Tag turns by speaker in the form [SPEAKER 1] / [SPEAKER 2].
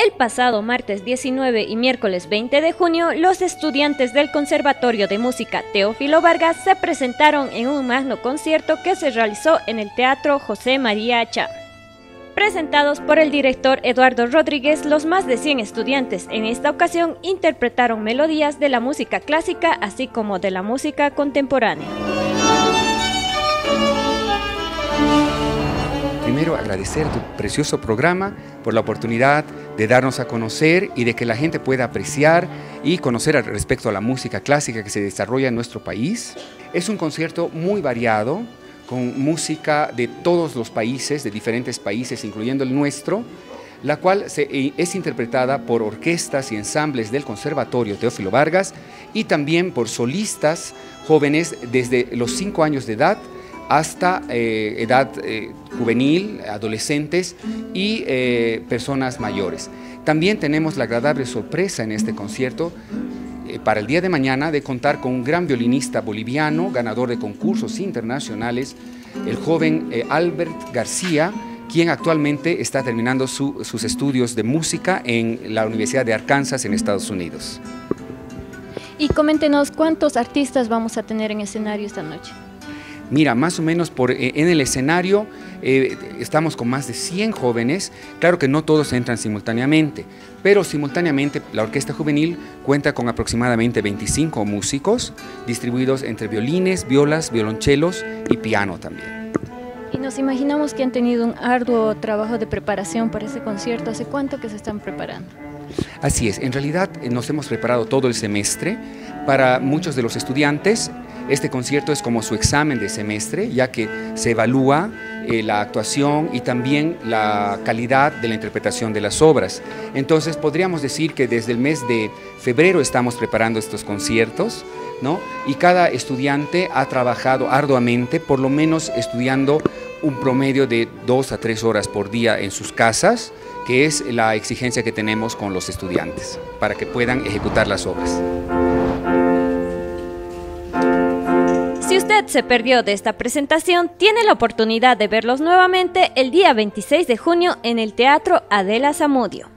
[SPEAKER 1] El pasado martes 19 y miércoles 20 de junio, los estudiantes del Conservatorio de Música Teófilo Vargas se presentaron en un magno concierto que se realizó en el Teatro José María Achá. Presentados por el director Eduardo Rodríguez, los más de 100 estudiantes en esta ocasión interpretaron melodías de la música clásica así como de la música contemporánea.
[SPEAKER 2] Primero, agradecer tu precioso programa por la oportunidad de darnos a conocer y de que la gente pueda apreciar y conocer al respecto a la música clásica que se desarrolla en nuestro país. Es un concierto muy variado, con música de todos los países, de diferentes países, incluyendo el nuestro, la cual es interpretada por orquestas y ensambles del Conservatorio Teófilo Vargas y también por solistas jóvenes desde los 5 años de edad hasta edad juvenil, adolescentes y personas mayores. También tenemos la agradable sorpresa en este concierto para el día de mañana de contar con un gran violinista boliviano, ganador de concursos internacionales, el joven Albert García, quien actualmente está terminando sus estudios de música en la Universidad de Arkansas en Estados Unidos.
[SPEAKER 1] Y coméntenos cuántos artistas vamos a tener en escenario esta noche.
[SPEAKER 2] Mira, más o menos en el escenario estamos con más de 100 jóvenes. Claro que no todos entran simultáneamente, pero simultáneamente la Orquesta Juvenil cuenta con aproximadamente 25 músicos distribuidos entre violines, violas, violonchelos y piano también.
[SPEAKER 1] Y nos imaginamos que han tenido un arduo trabajo de preparación para este concierto. ¿Hace cuánto que se están preparando?
[SPEAKER 2] Así es, en realidad nos hemos preparado todo el semestre. Para muchos de los estudiantes, este concierto es como su examen de semestre, ya que se evalúa la actuación y también la calidad de la interpretación de las obras. Entonces podríamos decir que desde el mes de febrero estamos preparando estos conciertos, ¿no? Y cada estudiante ha trabajado arduamente, por lo menos estudiando un promedio de 2 a 3 horas por día en sus casas, que es la exigencia que tenemos con los estudiantes, para que puedan ejecutar las obras.
[SPEAKER 1] Si usted se perdió de esta presentación, tiene la oportunidad de verlos nuevamente el día 26 de junio en el Teatro Adela Zamudio.